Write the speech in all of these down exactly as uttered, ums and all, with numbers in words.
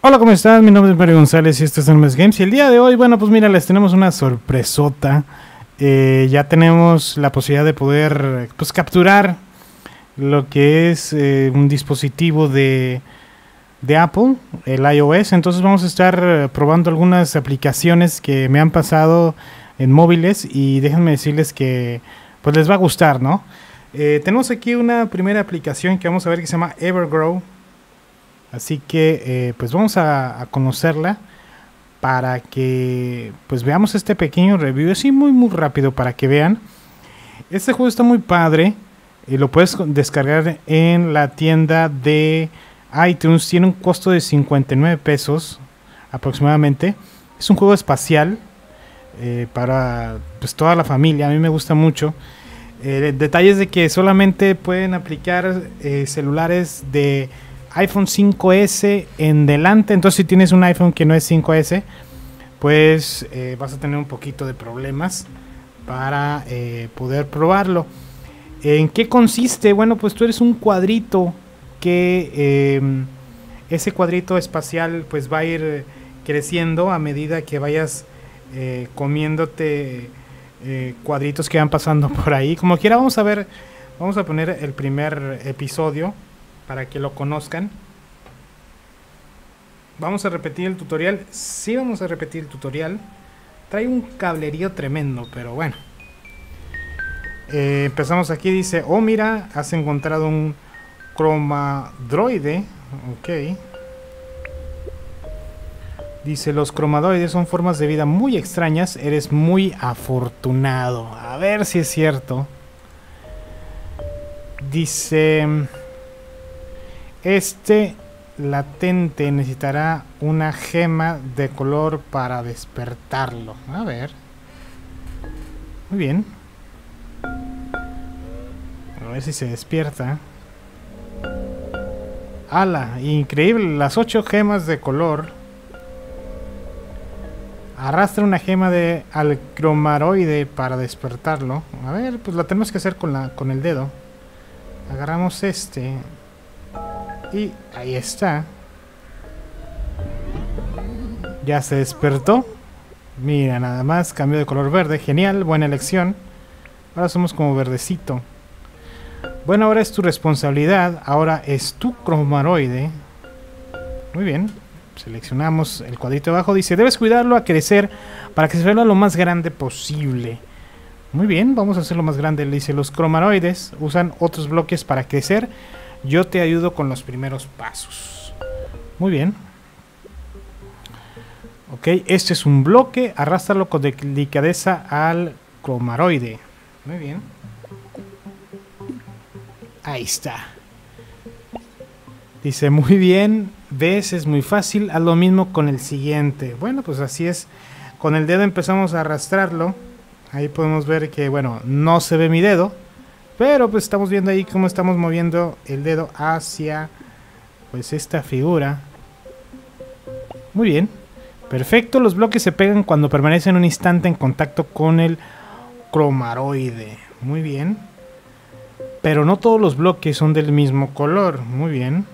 Hola, ¿cómo están? Mi nombre es Mario González y esto es Hermes Games. Y el día de hoy, bueno, pues mira, les tenemos una sorpresota. Eh, ya tenemos la posibilidad de poder, pues, capturar lo que es eh, un dispositivo de, de Apple, el iOS. Entonces vamos a estar eh, probando algunas aplicaciones que me han pasado en móviles y déjenme decirles que, pues, les va a gustar, ¿no? Eh, tenemos aquí una primera aplicación que vamos a ver que se llama Evergrow. Así que eh, pues vamos a, a conocerla para que pues veamos este pequeño review, así muy muy rápido para que vean. Este juego está muy padre y lo puedes descargar en la tienda de iTunes. Tiene un costo de cincuenta y nueve pesos aproximadamente. Es un juego espacial eh, para pues toda la familia, a mí me gusta mucho. Eh, detalles de que solamente pueden aplicar eh, celulares de iPhone cinco ese en delante. Entonces si tienes un iPhone que no es cinco ese, pues eh, vas a tener un poquito de problemas para eh, poder probarlo. ¿En qué consiste? Bueno, pues tú eres un cuadrito que eh, ese cuadrito espacial pues va a ir creciendo a medida que vayas eh, comiéndote eh, cuadritos que van pasando por ahí. Como quiera, vamos a ver, vamos a poner el primer episodio para que lo conozcan. Vamos a repetir el tutorial. Sí, vamos a repetir el tutorial. Trae un cablerío tremendo, pero bueno. Eh, empezamos aquí, dice, oh mira, has encontrado un cromadroide. Ok. Dice, los cromadroides son formas de vida muy extrañas. Eres muy afortunado. A ver si es cierto. Dice... Este latente necesitará una gema de color para despertarlo. A ver. Muy bien. A ver si se despierta. ¡Hala! Increíble. Las ocho gemas de color. Arrastra una gema de al cromaroide para despertarlo. A ver, pues la tenemos que hacer con, la, con el dedo. Agarramos este... Y ahí está. Ya se despertó. Mira, nada más. Cambió de color verde. Genial, buena elección. Ahora somos como verdecito. Bueno, ahora es tu responsabilidad. Ahora es tu cromaroide. Muy bien. Seleccionamos el cuadrito de abajo. Dice, debes cuidarlo a crecer para que se vea lo más grande posible. Muy bien, vamos a hacerlo más grande. Le dice, los cromaroides usan otros bloques para crecer. Yo te ayudo con los primeros pasos. Muy bien. Ok, este es un bloque. Arrástralo con delicadeza al cromaroide. Muy bien. Ahí está. Dice, muy bien. ¿Ves? Es muy fácil. Haz lo mismo con el siguiente. Bueno, pues así es. Con el dedo empezamos a arrastrarlo. Ahí podemos ver que, bueno, no se ve mi dedo. Pero pues estamos viendo ahí cómo estamos moviendo el dedo hacia pues esta figura. Muy bien. Perfecto. Los bloques se pegan cuando permanecen un instante en contacto con el cromaroide. Muy bien. Pero no todos los bloques son del mismo color. Muy bien.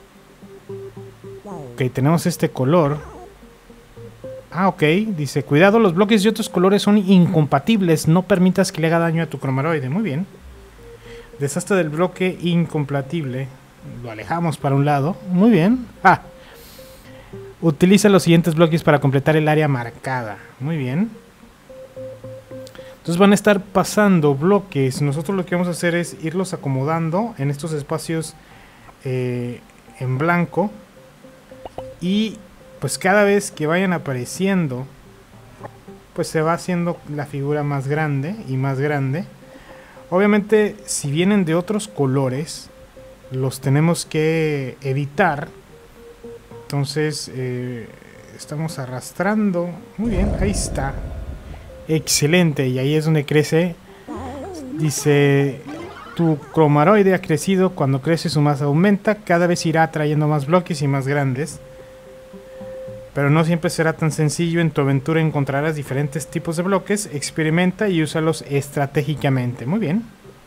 Ok, tenemos este color. Ah, ok. Dice, cuidado, los bloques de otros colores son incompatibles. No permitas que le haga daño a tu cromaroide. Muy bien. Deshazte del bloque incompatible. Lo alejamos para un lado. Muy bien. Ah. Utiliza los siguientes bloques para completar el área marcada. Muy bien. Entonces van a estar pasando bloques. Nosotros lo que vamos a hacer es irlos acomodando en estos espacios eh, en blanco. Y pues cada vez que vayan apareciendo, pues se va haciendo la figura más grande y más grande. Obviamente, si vienen de otros colores, los tenemos que evitar. Entonces, eh, estamos arrastrando. Muy bien, ahí está. Excelente, y ahí es donde crece. Dice, tu cromaroide ha crecido. Cuando crece su masa aumenta. Cada vez irá trayendo más bloques y más grandes. Pero no siempre será tan sencillo. En tu aventura encontrarás diferentes tipos de bloques. Experimenta y úsalos estratégicamente. Muy bien.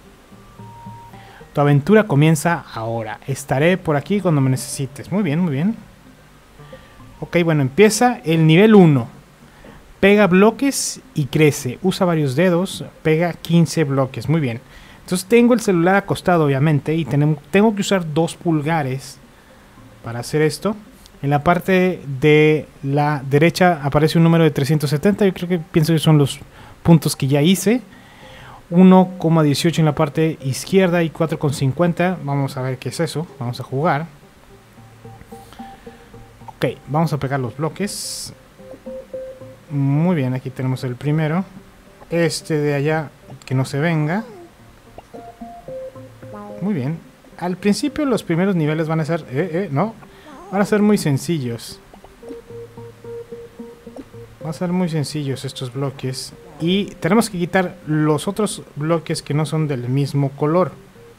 Tu aventura comienza ahora. Estaré por aquí cuando me necesites. Muy bien, muy bien. Ok, bueno, empieza el nivel uno. Pega bloques y crece. Usa varios dedos, pega quince bloques. Muy bien. Entonces tengo el celular acostado, obviamente, y tengo, tengo que usar dos pulgares para hacer esto. En la parte de la derecha aparece un número de trescientos setenta. Yo creo que pienso que son los puntos que ya hice. uno coma dieciocho en la parte izquierda y cuatro coma cincuenta. Vamos a ver qué es eso. Vamos a jugar. Ok, vamos a pegar los bloques. Muy bien, aquí tenemos el primero. Este de allá, que no se venga. Muy bien. Al principio los primeros niveles van a ser... Eh, eh, no. Van a ser muy sencillos. Van a ser muy sencillos estos bloques. Y tenemos que quitar los otros bloques que no son del mismo color.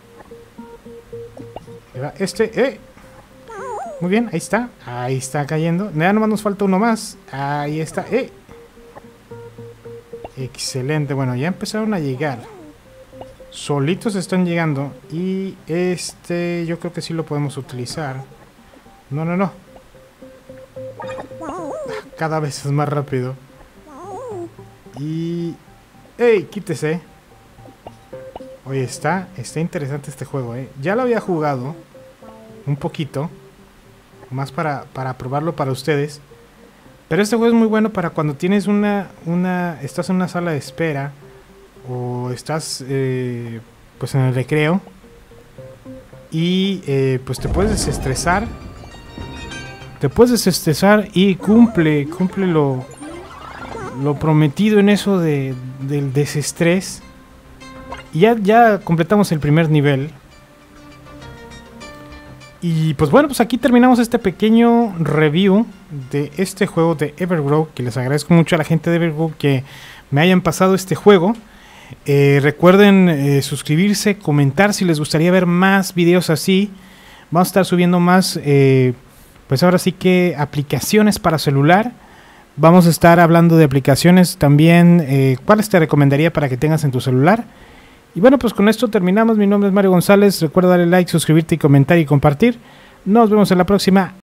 Este... Eh. Muy bien, ahí está. Ahí está cayendo. Ya nomás nos falta uno más. Ahí está. Eh. Excelente. Bueno, ya empezaron a llegar. Solitos están llegando. Y este yo creo que sí lo podemos utilizar. No, no, no. Cada vez es más rápido. Y... ¡Ey! Quítese. Oye, está, está interesante este juego, ¿eh? Ya lo había jugado un poquito. Más para, para probarlo para ustedes. Pero este juego es muy bueno para cuando tienes una... una estás en una sala de espera. O estás eh, pues en el recreo. Y eh, pues te puedes desestresar. Te puedes desestresar y cumple, cumple lo, lo prometido en eso de, del desestrés. Y ya, ya completamos el primer nivel. Y pues bueno, pues aquí terminamos este pequeño review de este juego de Evergrow. Que les agradezco mucho a la gente de Evergrow que me hayan pasado este juego. Eh, recuerden eh, suscribirse, comentar si les gustaría ver más videos así. Vamos a estar subiendo más, eh, pues ahora sí que aplicaciones para celular. Vamos a estar hablando de aplicaciones también, eh, cuáles te recomendaría para que tengas en tu celular. Y bueno, pues con esto terminamos. Mi nombre es Mario González. Recuerda darle like, suscribirte y comentar y compartir. Nos vemos en la próxima.